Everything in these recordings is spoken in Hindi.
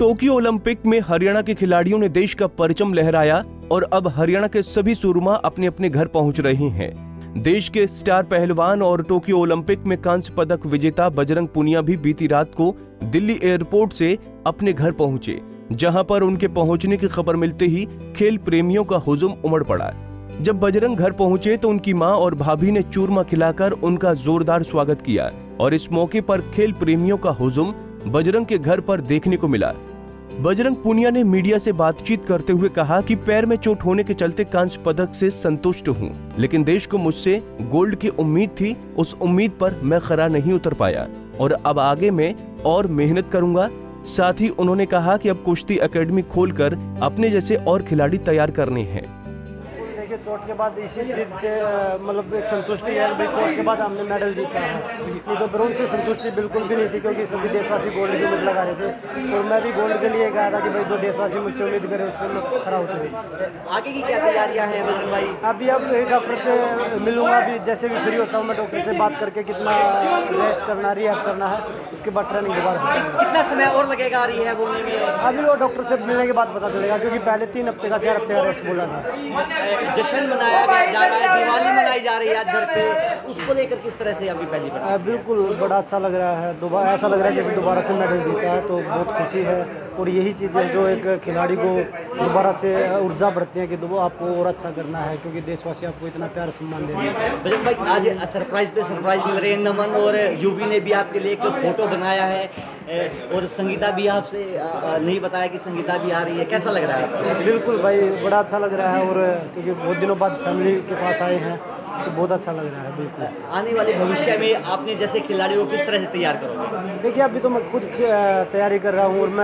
टोक्यो ओलंपिक में हरियाणा के खिलाड़ियों ने देश का परचम लहराया और अब हरियाणा के सभी सूरमा अपने अपने घर पहुंच रहे हैं। देश के स्टार पहलवान और टोक्यो ओलंपिक में कांस्य पदक विजेता बजरंग पुनिया भी बीती रात को दिल्ली एयरपोर्ट से अपने घर पहुंचे, जहां पर उनके पहुंचने की खबर मिलते ही खेल प्रेमियों का हुजूम उमड़ पड़ा। जब बजरंग घर पहुंचे तो उनकी मां और भाभी ने चूरमा खिलाकर उनका जोरदार स्वागत किया और इस मौके पर खेल प्रेमियों का हुजूम बजरंग के घर पर देखने को मिला। बजरंग पुनिया ने मीडिया से बातचीत करते हुए कहा कि पैर में चोट होने के चलते कांस्य पदक से संतुष्ट हूं, लेकिन देश को मुझसे गोल्ड की उम्मीद थी। उस उम्मीद पर मैं खरा नहीं उतर पाया और अब आगे मैं और मेहनत करूंगा। साथ ही उन्होंने कहा कि अब कुश्ती एकेडमी खोलकर अपने जैसे और खिलाड़ी तैयार करने हैं। देखिए, चोट के बाद इसी चीज़ से मतलब एक संतुष्टि है भाई, चोट के बाद हमने मेडल जीता है। नहीं तो ब्रोंज से संतुष्टि बिल्कुल भी नहीं थी, क्योंकि सभी देशवासी गोल्ड की उम्मीद लगा रहे थे और मैं भी गोल्ड के लिए कहा था कि भाई जो देशवासी मुझसे उम्मीद करे उस पर मैं खरा उतरूँ। आगे की क्या तैयारियां हैं बजरंग भाई? अभी अब डॉक्टर से मिलूंगा, अभी जैसे भी फ्री होता हूँ मैं डॉक्टर से बात करके कितना रेस्ट करना, रिहैब करना है, उसके बाद ट्रेनिंग दोबारा से। कितना समय और लगेगा रिहैब होने में? अभी वो डॉक्टर से मिलने के बाद पता चलेगा, क्योंकि पहले 3 हफ्ते का 4 हफ्ते का रेस्ट बोला था। जश्न मनाया जा रहा है, दिवाली मनाई जा रही है आज घर पे, उसको लेकर किस तरह से अभी पहली बार? बिल्कुल बड़ा अच्छा लग रहा है। दोबारा ऐसा लग रहा है जैसे दोबारा से मेडल जीता है, तो बहुत खुशी है। और यही चीज़ें जो एक खिलाड़ी को दोबारा से ऊर्जा बढ़ती हैं कि आपको और अच्छा करना है, क्योंकि देशवासी आपको इतना प्यार सम्मान दे रहे हैं। बजरंग भाई, आज सरप्राइज पे सरप्राइज मिल रहे हैं। नमन और यूवी ने भी आपके लिए एक फोटो बनाया है और संगीता भी आपसे नहीं बताया कि संगीता भी आ रही है, कैसा लग रहा है? बिल्कुल भाई, बड़ा अच्छा लग रहा है और क्योंकि बहुत दिनों बाद फैमिली के पास आए हैं तो बहुत अच्छा लग रहा है। बिल्कुल आने वाले भविष्य में आपने जैसे खिलाड़ियों को किस तरह से तैयार करोगे? देखिए, अभी तो मैं खुद तैयारी कर रहा हूँ और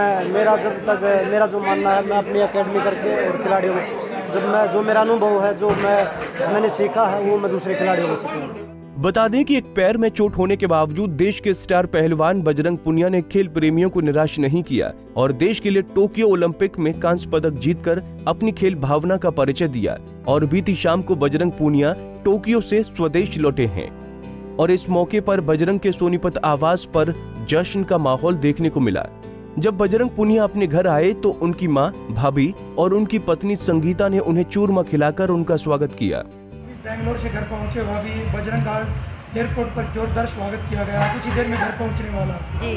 मेरा जो मानना है, मैं अपनी एकेडमी करके और खिलाड़ियों को जो मेरा अनुभव है, जो मैंने सीखा है, वो मैं दूसरे खिलाड़ियों को सिखाऊंगा। बता दें कि एक पैर में चोट होने के बावजूद देश के स्टार पहलवान बजरंग पुनिया ने खेल प्रेमियों को निराश नहीं किया और देश के लिए टोक्यो ओलंपिक में कांस्य पदक जीतकर अपनी खेल भावना का परिचय दिया। और बीती शाम को बजरंग पुनिया टोक्यो से स्वदेश लौटे हैं और इस मौके पर बजरंग के सोनीपत आवास पर जश्न का माहौल देखने को मिला। जब बजरंग पुनिया अपने घर आए तो उनकी मां, भाभी और उनकी पत्नी संगीता ने उन्हें चूरमा खिलाकर उनका स्वागत किया। बेंगलोर से घर पहुंचे हुआ भी बजरंग का एयरपोर्ट पर जोरदार स्वागत किया गया, कुछ ही देर में घर पहुंचने वाला जी।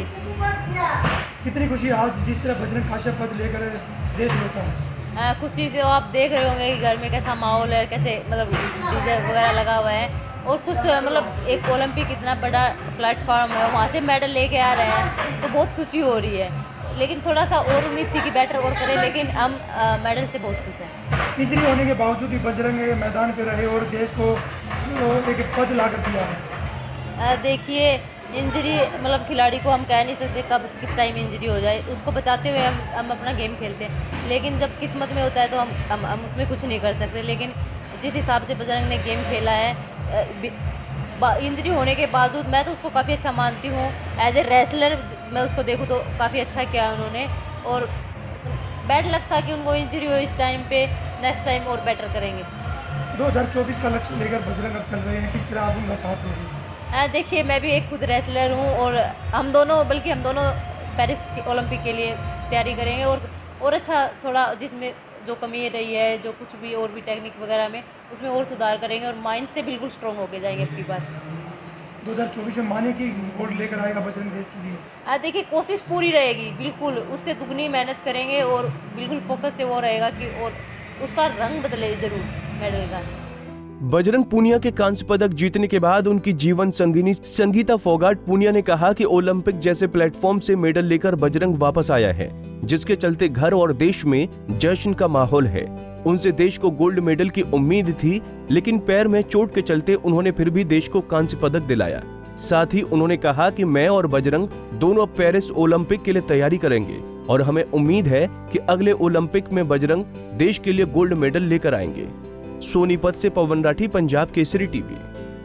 कितनी खुशी आज जिस तरह बजरंग कांस्य पद लेकर देश लौटा है? खुशी से आप देख रहे होंगे कि घर में कैसा माहौल है, कैसे मतलब डीजे वगैरह लगा हुआ है और कुछ मतलब एक ओलंपिक इतना बड़ा प्लेटफॉर्म है, वहाँ से मेडल लेके आ रहे हैं तो बहुत खुशी हो रही है। लेकिन थोड़ा सा और उम्मीद थी कि बेटर और करें, लेकिन हम मेडल से बहुत खुश हैं। इंजरी होने के बावजूद भी बजरंग मैदान पे रहे और देश को एक पद लाकर दिया है। देखिए, इंजरी मतलब खिलाड़ी को हम कह नहीं सकते कब किस टाइम इंजरी हो जाए, उसको बचाते हुए हम अपना गेम खेलते हैं। लेकिन जब किस्मत में होता है तो हम उसमें कुछ नहीं कर सकते। लेकिन जिस हिसाब से बजरंग ने गेम खेला है, इंजरी होने के बावजूद मैं तो उसको काफ़ी अच्छा मानती हूँ। एज ए रेसलर मैं उसको देखूँ तो काफ़ी अच्छा किया उन्होंने और बैड लक था कि उनको इंजरी हो इस टाइम पे, नेक्स्ट टाइम और बेटर करेंगे। 2024 का लक्ष्य लेकर बजरंग अब चल रहे हैं, किस तरह आप उनका साथ दे रहे हैं? देखिए, मैं भी एक खुद रेसलर हूँ और हम दोनों पेरिस ओलंपिक के लिए तैयारी करेंगे और अच्छा थोड़ा जिसमें जो कमी रही है, जो कुछ भी और भी टेक्निक वगैरह में, उसमें और सुधार करेंगे और माइंड से बिल्कुल स्ट्रॉन्ग होके जाएंगे अब की बार। 2024 में माने कि गोल्ड लेकर आएगा बजरंग देश के लिए? देखिए, कोशिश पूरी रहेगी, बिल्कुल उससे दुगनी मेहनत करेंगे और बिल्कुल फोकस से वो रहेगा कि और उसका रंग बदले जरूर मेडल का। बजरंग पुनिया के कांस्य पदक जीतने के बाद उनकी जीवन संगिनी संगीता फोगाट पुनिया ने कहा कि ओलंपिक जैसे प्लेटफॉर्म से मेडल लेकर बजरंग वापस आया है, जिसके चलते घर और देश में जश्न का माहौल है। उनसे देश को गोल्ड मेडल की उम्मीद थी, लेकिन पैर में चोट के चलते उन्होंने फिर भी देश को कांस्य पदक दिलाया। साथ ही उन्होंने कहा कि मैं और बजरंग दोनों पेरिस ओलंपिक के लिए तैयारी करेंगे और हमें उम्मीद है कि अगले ओलंपिक में बजरंग देश के लिए गोल्ड मेडल लेकर आएंगे। सोनीपत से पवन राठी, पंजाब केसरी टीवी।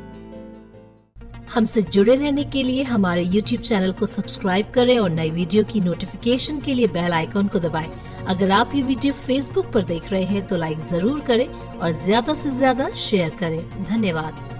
हमसे जुड़े रहने के लिए हमारे YouTube चैनल को सब्सक्राइब करें और नई वीडियो की नोटिफिकेशन के लिए बेल आइकॉन को दबाएं। अगर आप ये वीडियो Facebook पर देख रहे हैं तो लाइक जरूर करें और ज्यादा से ज्यादा शेयर करें। धन्यवाद।